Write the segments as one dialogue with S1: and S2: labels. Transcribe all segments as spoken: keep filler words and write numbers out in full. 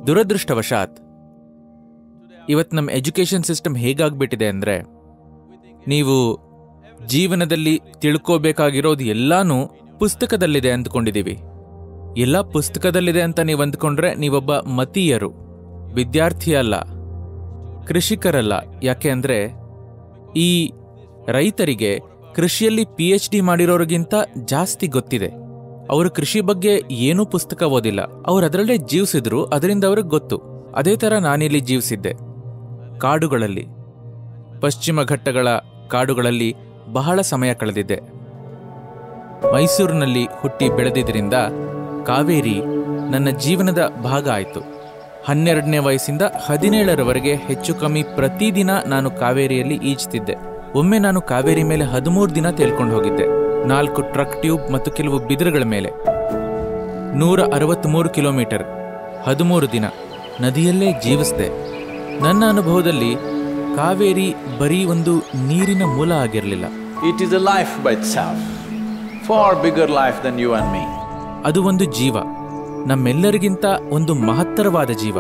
S1: ದುರದೃಷ್ಟವಶಾತ್ ಇವತ್ತು ನಮ್ಮ ಎಜುಕೇಷನ್ ಸಿಸ್ಟಮ್ ಹೇಗಾಗ್ಬಿಟ್ಟಿದೆ ಅಂದರೆ, ನೀವು ಜೀವನದಲ್ಲಿ ತಿಳ್ಕೋಬೇಕಾಗಿರೋದು ಎಲ್ಲಾನು ಪುಸ್ತಕದಲ್ಲಿದೆ ಅಂದ್ಕೊಂಡಿದ್ದೀವಿ. ಎಲ್ಲ ಪುಸ್ತಕದಲ್ಲಿದೆ ಅಂತ ನೀವು ಅಂದ್ಕೊಂಡ್ರೆ ನೀವೊಬ್ಬ ಮತೀಯರು, ವಿದ್ಯಾರ್ಥಿ ಅಲ್ಲ, ಕೃಷಿಕರಲ್ಲ. ಯಾಕೆ ಅಂದರೆ ಈ ರೈತರಿಗೆ ಕೃಷಿಯಲ್ಲಿ ಪಿ ಎಚ್ ಡಿ ಮಾಡಿರೋರಿಗಿಂತ ಜಾಸ್ತಿ ಗೊತ್ತಿದೆ. ಅವರು ಕೃಷಿ ಬಗ್ಗೆ ಏನೂ ಪುಸ್ತಕ ಓದಿಲ್ಲ, ಅವ್ರು ಅದರಲ್ಲೇ ಜೀವಿಸಿದ್ರು, ಅದರಿಂದ ಅವ್ರಿಗೆ ಗೊತ್ತು. ಅದೇ ಥರ ನಾನಿಲ್ಲಿ ಜೀವಿಸಿದ್ದೆ, ಕಾಡುಗಳಲ್ಲಿ, ಪಶ್ಚಿಮ ಘಟ್ಟಗಳ ಕಾಡುಗಳಲ್ಲಿ ಬಹಳ ಸಮಯ ಕಳೆದಿದ್ದೆ. ಮೈಸೂರಿನಲ್ಲಿ ಹುಟ್ಟಿ ಬೆಳೆದಿದ್ದರಿಂದ ಕಾವೇರಿ ನನ್ನ ಜೀವನದ ಭಾಗ ಆಯಿತು. ಹನ್ನೆರಡನೇ ವಯಸ್ಸಿಂದ ಹದಿನೇಳರವರೆಗೆ ಹೆಚ್ಚು ಕಮ್ಮಿ ಪ್ರತಿದಿನ ನಾನು ಕಾವೇರಿಯಲ್ಲಿ ಈಜ್ತಿದ್ದೆ. ಒಮ್ಮೆ ನಾನು ಕಾವೇರಿ ಮೇಲೆ ಹದಿಮೂರು ದಿನ ತೇಲ್ಕೊಂಡು ಹೋಗಿದ್ದೆ, ನಾಲ್ಕು ಟ್ರಕ್ ಟ್ಯೂಬ್ ಮತ್ತು ಕೆಲವು ಬಿದಿರುಗಳ ಮೇಲೆ. ನೂರ ಅರವತ್ತ್ಮೂರು ಕಿಲೋಮೀಟರ್, ಹದಿಮೂರು ದಿನ ನದಿಯಲ್ಲೇ ಜೀವಿಸಿದೆ. ನನ್ನ ಅನುಭವದಲ್ಲಿ ಕಾವೇರಿ ಬರೀ ಒಂದು ನೀರಿನ ಮೂಲ ಆಗಿರಲಿಲ್ಲ.
S2: It is a life by itself, far bigger life than you and me.
S1: ಅದು ಒಂದು ಜೀವ, ನಮ್ಮೆಲ್ಲರಿಗಿಂತ ಒಂದು ಮಹತ್ತರವಾದ ಜೀವ.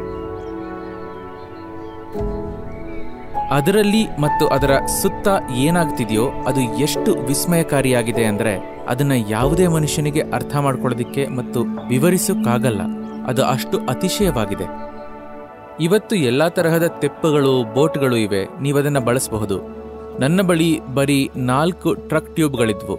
S1: ಅದರಲ್ಲಿ ಮತ್ತು ಅದರ ಸುತ್ತ ಏನಾಗ್ತಿದೆಯೋ ಅದು ಎಷ್ಟು ವಿಸ್ಮಯಕಾರಿಯಾಗಿದೆ ಅಂದರೆ ಅದನ್ನ ಯಾವುದೇ ಮನುಷ್ಯನಿಗೆ ಅರ್ಥ ಮಾಡ್ಕೊಳ್ಳೋದಿಕ್ಕೆ ಮತ್ತು ವಿವರಿಸೋಕ್ಕಾಗಲ್ಲ. ಅದು ಅಷ್ಟು ಅತಿಶಯವಾಗಿದೆ. ಇವತ್ತು ಎಲ್ಲ ತರಹದ ತೆಪ್ಪಗಳು, ಬೋಟ್ಗಳು ಇವೆ, ನೀವದನ್ನು ಬಳಸಬಹುದು. ನನ್ನ ಬಳಿ ಬರೀ ನಾಲ್ಕು ಟ್ರಕ್ ಟ್ಯೂಬ್ಗಳಿದ್ವು.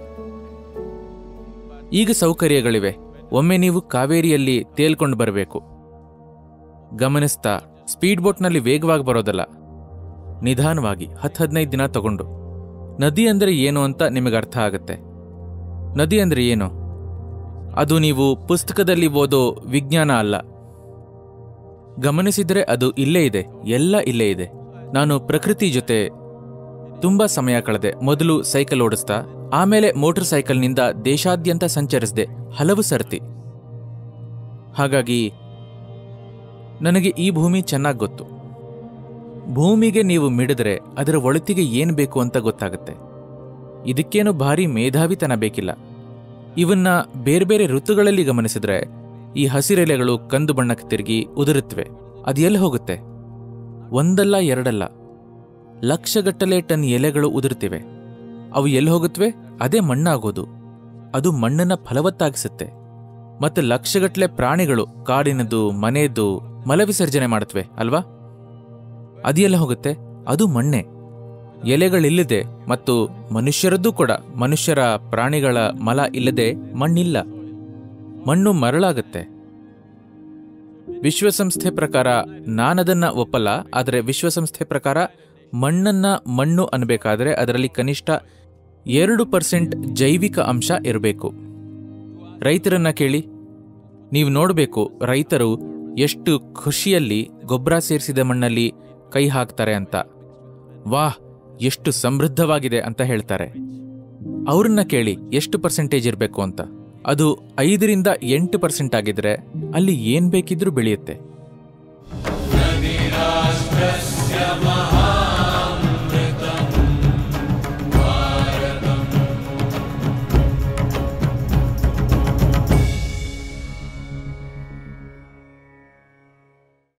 S1: ಈಗ ಸೌಕರ್ಯಗಳಿವೆ. ಒಮ್ಮೆ ನೀವು ಕಾವೇರಿಯಲ್ಲಿ ತೇಲ್ಕೊಂಡು ಬರಬೇಕು. ಗಮನಿಸ್ತಾ, ಸ್ಪೀಡ್ ಬೋಟ್ನಲ್ಲಿ ವೇಗವಾಗಿ ಬರೋದಲ್ಲ, ನಿಧಾನವಾಗಿ ಹತ್ತು ಹದಿನೈದು ದಿನ ತಗೊಂಡು. ನದಿ ಅಂದರೆ ಏನು ಅಂತ ನಿಮಗೆ ಅರ್ಥ ಆಗುತ್ತೆ. ನದಿ ಅಂದರೆ ಏನು? ಅದು ನೀವು ಪುಸ್ತಕದಲ್ಲಿ ಓದೋ ವಿಜ್ಞಾನ ಅಲ್ಲ. ಗಮನಿಸಿದರೆ ಅದು ಇಲ್ಲೇ ಇದೆ, ಎಲ್ಲ ಇಲ್ಲೇ ಇದೆ. ನಾನು ಪ್ರಕೃತಿ ಜೊತೆ ತುಂಬಾ ಸಮಯ ಕಳೆದೆ. ಮೊದಲು ಸೈಕಲ್ ಓಡಿಸ್ತಾ, ಆಮೇಲೆ ಮೋಟರ್ ಸೈಕಲ್ನಿಂದ ದೇಶಾದ್ಯಂತ ಸಂಚರಿಸಿದೆ ಹಲವು ಸರ್ತಿ. ಹಾಗಾಗಿ ನನಗೆ ಈ ಭೂಮಿ ಚೆನ್ನಾಗಿ ಗೊತ್ತು. ಭೂಮಿಗೆ ನೀವು ಮಿಡಿದ್ರೆ ಅದರ ಒಳತಿಗೆ ಏನು ಬೇಕು ಅಂತ ಗೊತ್ತಾಗುತ್ತೆ. ಇದಕ್ಕೇನು ಭಾರಿ ಮೇಧಾವಿತನ ಬೇಕಿಲ್ಲ. ಇವನ್ನ ಬೇರೆ ಬೇರೆ ಋತುಗಳಲ್ಲಿ ಗಮನಿಸಿದ್ರೆ ಈ ಹಸಿರೆಲೆಗಳು ಕಂದು ಬಣ್ಣಕ್ಕೆ ತಿರುಗಿ ಉದುರುತ್ತವೆ. ಅದು ಎಲ್ಲಿ ಹೋಗುತ್ತೆ? ಒಂದಲ್ಲ ಎರಡಲ್ಲ, ಲಕ್ಷಗಟ್ಟಲೆ ಟನ್ ಎಲೆಗಳು ಉದುರುತ್ತಿವೆ. ಅವು ಎಲ್ಲಿ ಹೋಗುತ್ತವೆ? ಅದೇ ಮಣ್ಣಾಗೋದು. ಅದು ಮಣ್ಣನ್ನ ಫಲವತ್ತಾಗಿಸುತ್ತೆ. ಮತ್ತು ಲಕ್ಷಗಟ್ಟಲೆ ಪ್ರಾಣಿಗಳು ಕಾಡಿನದು, ಮನೆಯದು ಮಲವಿಸರ್ಜನೆ ಮಾಡುತ್ತವೆ ಅಲ್ವಾ? ಅದು ಎಲ್ಲ ಹೋಗುತ್ತೆ? ಅದು ಮಣ್ಣೆ. ಎಲೆಗಳಿಲ್ಲದೆ ಮತ್ತು ಮನುಷ್ಯರದ್ದು ಕೂಡ, ಮನುಷ್ಯರ ಪ್ರಾಣಿಗಳ ಮಲ ಇಲ್ಲದೆ ಮಣ್ಣಿಲ್ಲ. ಮಣ್ಣು ಮರಳಾಗುತ್ತೆ. ವಿಶ್ವಸಂಸ್ಥೆ ಪ್ರಕಾರ ನಾನದನ್ನ ಒಪ್ಪಲ್ಲ, ಆದರೆ ವಿಶ್ವಸಂಸ್ಥೆ ಪ್ರಕಾರ ಮಣ್ಣನ್ನ ಮಣ್ಣು ಅನ್ಬೇಕಾದ್ರೆ ಅದರಲ್ಲಿ ಕನಿಷ್ಠ ಎರಡು ಪರ್ಸೆಂಟ್ ಜೈವಿಕ ಅಂಶ ಇರಬೇಕು. ರೈತರನ್ನ ಕೇಳಿ, ನೀವು ನೋಡಬೇಕು ರೈತರು ಎಷ್ಟು ಖುಷಿಯಲ್ಲಿ ಗೊಬ್ಬರ ಸೇರಿಸಿದ ಮಣ್ಣಲ್ಲಿ ಕೈ ಹಾಕ್ತಾರೆ ಅಂತ. ವಾಹ್, ಎಷ್ಟು ಸಮೃದ್ಧವಾಗಿದೆ ಅಂತ ಹೇಳ್ತಾರೆ. ಅವ್ರನ್ನ ಕೇಳಿ ಎಷ್ಟು ಪರ್ಸೆಂಟೇಜ್ ಇರಬೇಕು ಅಂತ. ಅದು ಐದರಿಂದ ಎಂಟು ಪರ್ಸೆಂಟ್ ಆಗಿದ್ರೆ ಅಲ್ಲಿ ಏನ್ ಬೇಕಿದ್ರೂ ಬೆಳೆಯುತ್ತೆ.